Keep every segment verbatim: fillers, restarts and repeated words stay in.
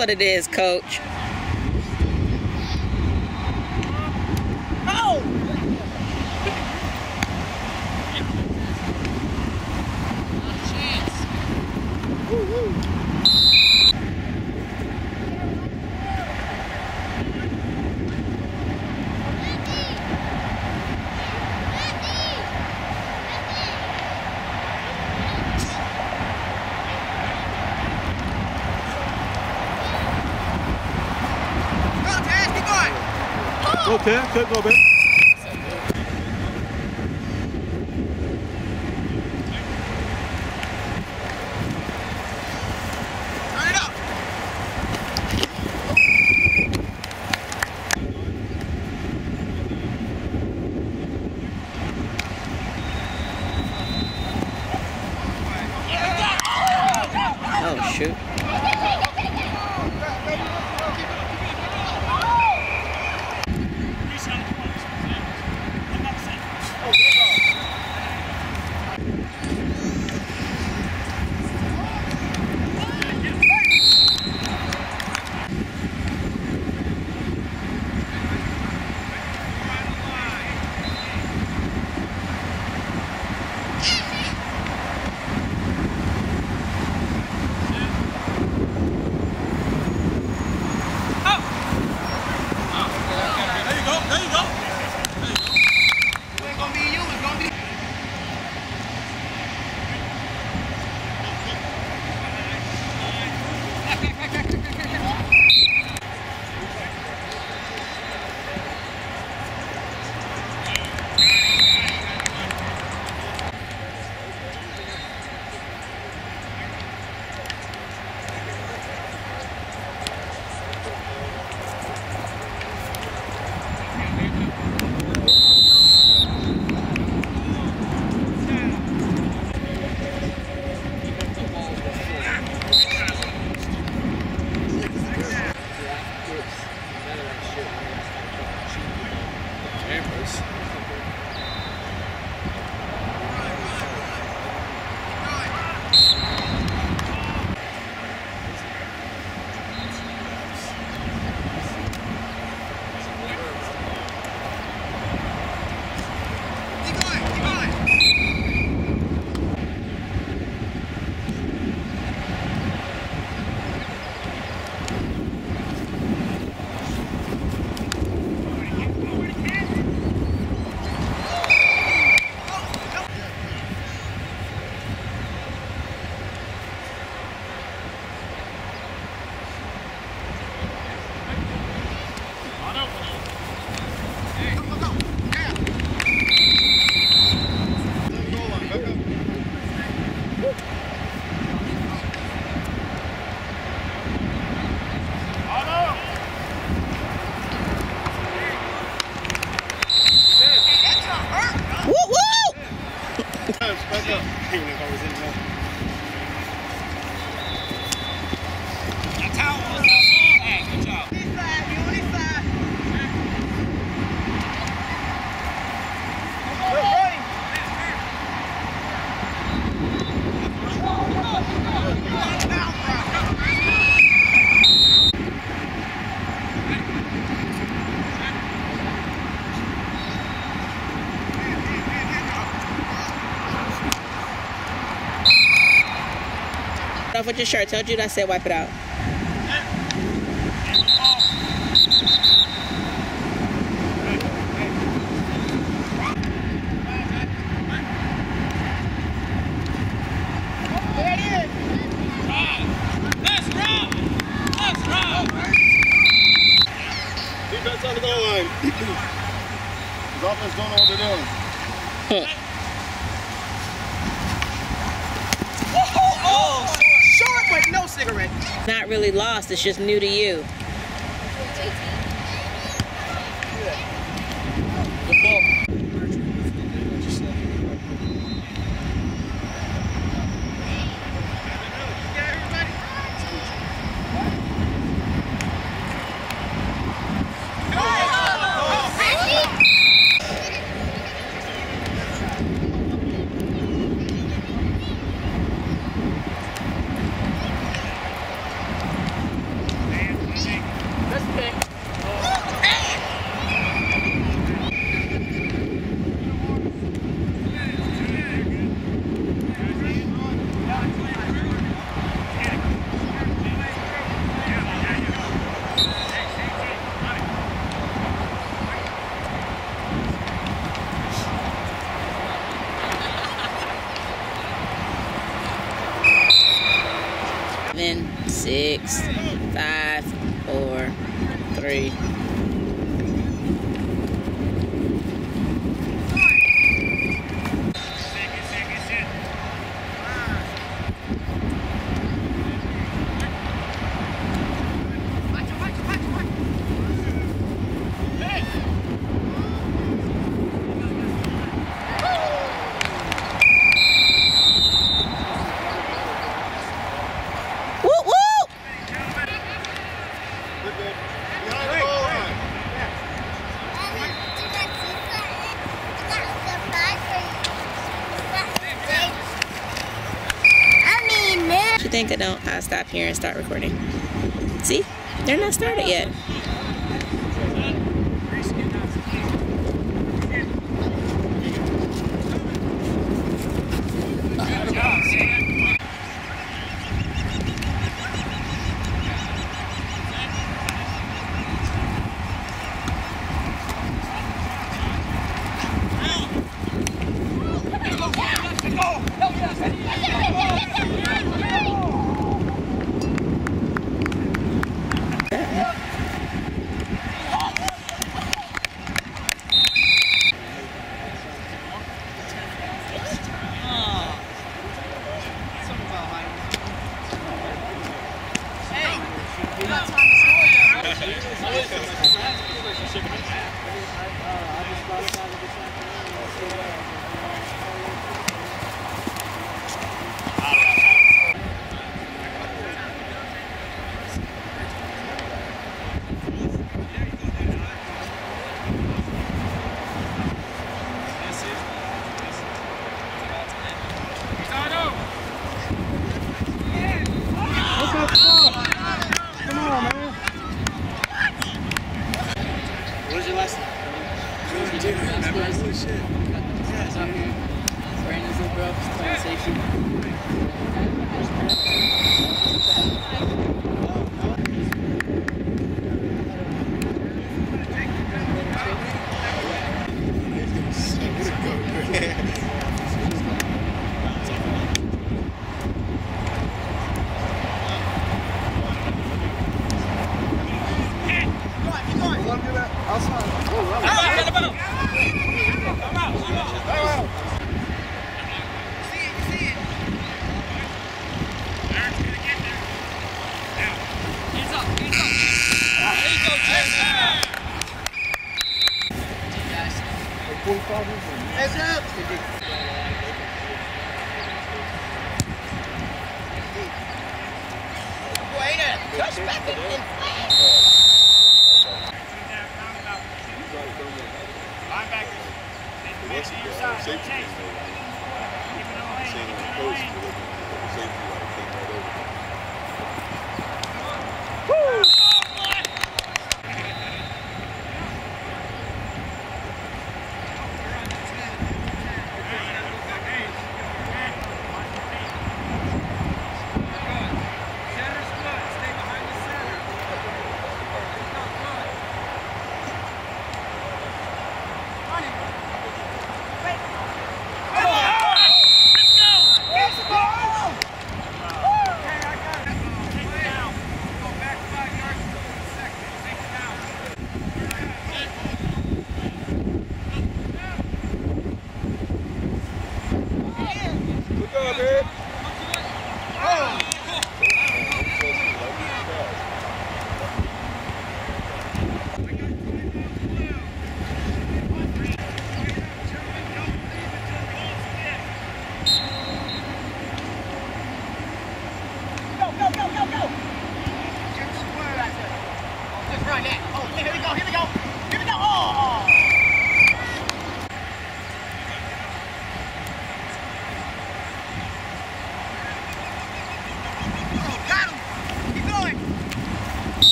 what it is, Coach. Oh! Chance. Woo woo. Okay, good, go, Ben. Turn it up. Oh, shoot. Off with your shirt. Told you that I said wipe it out. There it is. Let's roll. Let's roll. Defense on the goal line. His offense don't know what they're doing. Huh. Oh, short, but no cigarette. Not really lost. It's just new to you. Good ball. seven, six, five, four, three. You think I don't? I'll stop here and start recording. See? They're not started yet.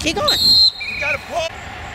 Keep going. You gotta pull.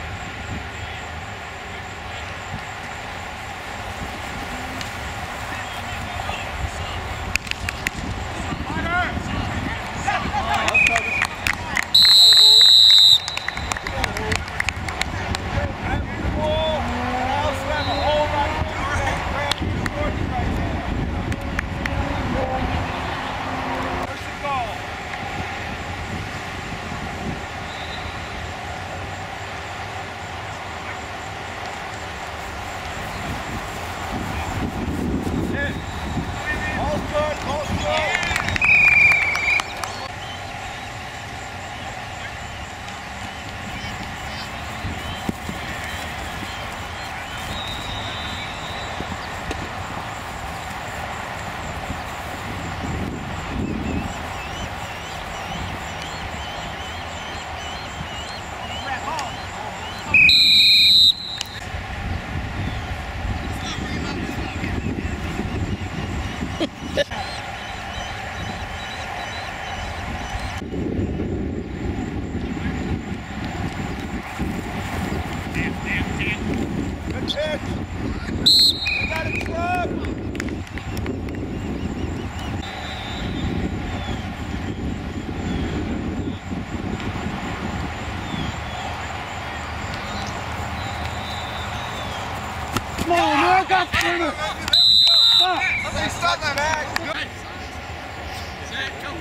Come on, man, got to win it. Somebody stop that bag. Set, go.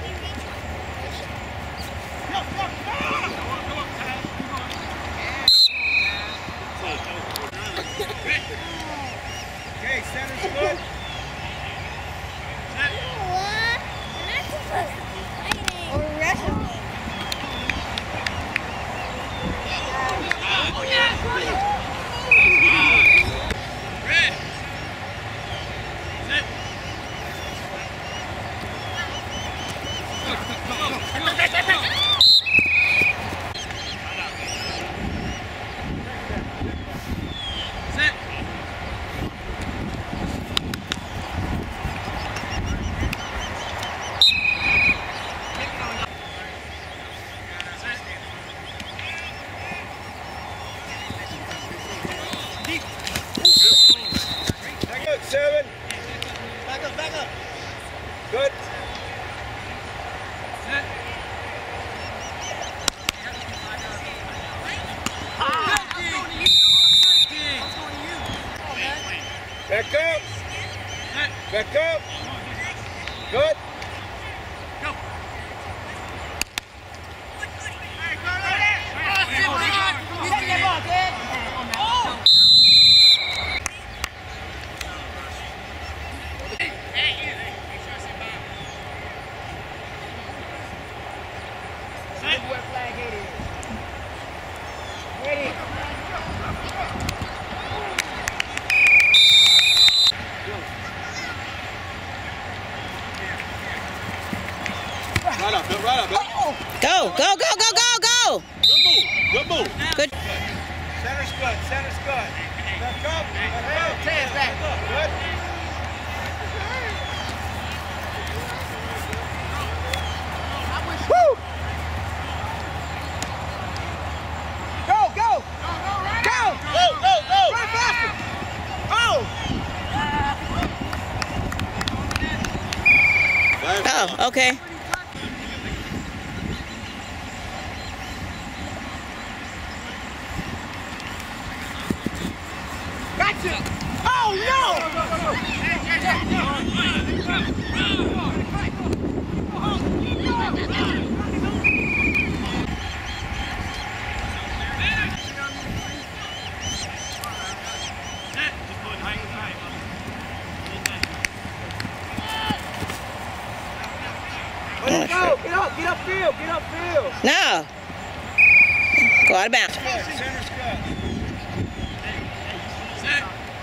Okay, center's good. Red. Set. Set. Good, seven. Back up, back up. Good. Set. Back up. Set. Back up. Good. Go. What flag it is? Ready? Right up, Bill, right up, Bill. Go, go, go, go, go, go. Good move. Good move. Good. Center's good. Center's good. Back up. Back up. Hands back. Good. Woo! Go, go! Go! Go, go, go. Run faster! Oh! Oh, okay. Gotcha! Oh, Let's go. Get up. Get upfield. Get upfield. No. Go out of bounds. Good. Center's good. Set.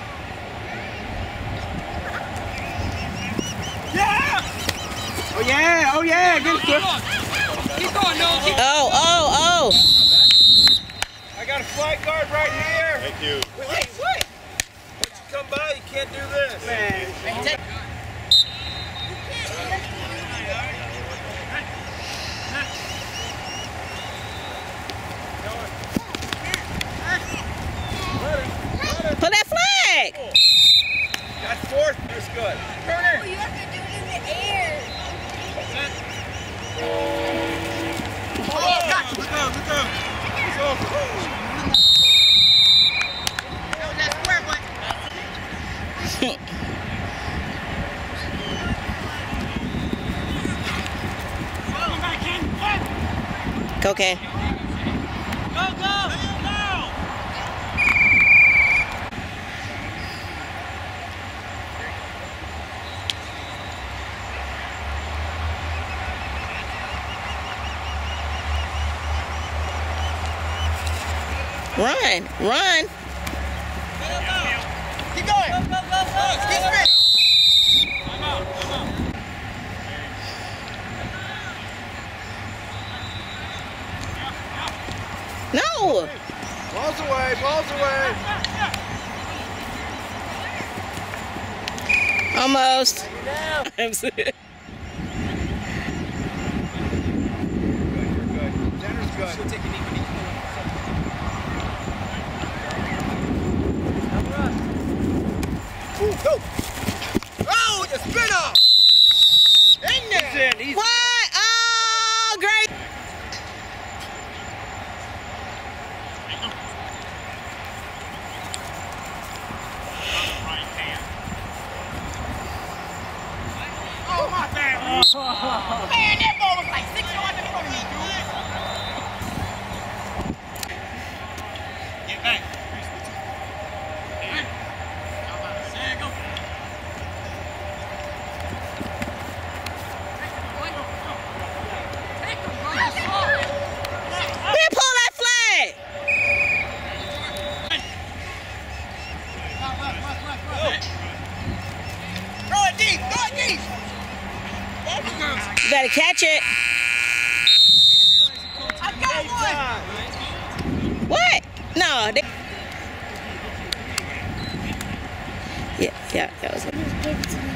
Oh, yeah! Oh, yeah! Get it, Keep going. Keep going, Noah. Keep Oh, oh, oh. I got a flag guard right here. Thank you. Wait, wait, wait. Once you come by, you can't do this. Man. Okay. Go, go! Go! Run, run. Keep going! Go, go, go, go! Keep spinning! Time out, time out. No. Balls away, balls away. Almost. I'm sorry. Center's good. Ooh, go. Oh, the spin off. In there. in. He's What? Oh, great. Oh, my bad. Man, that ball was like six yards in front of me, dude. Get back. There you go. We didn't pull that flag. Throw it deep. Throw it deep. You better catch it. I got one. What? No. They... Yeah, yeah, that was it.